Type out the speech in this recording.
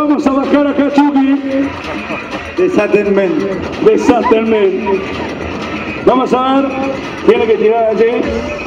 vamos a bajar acá, Chucky. Desátenme. Desátenme. Vamos a ver. Tiene que tirar allí.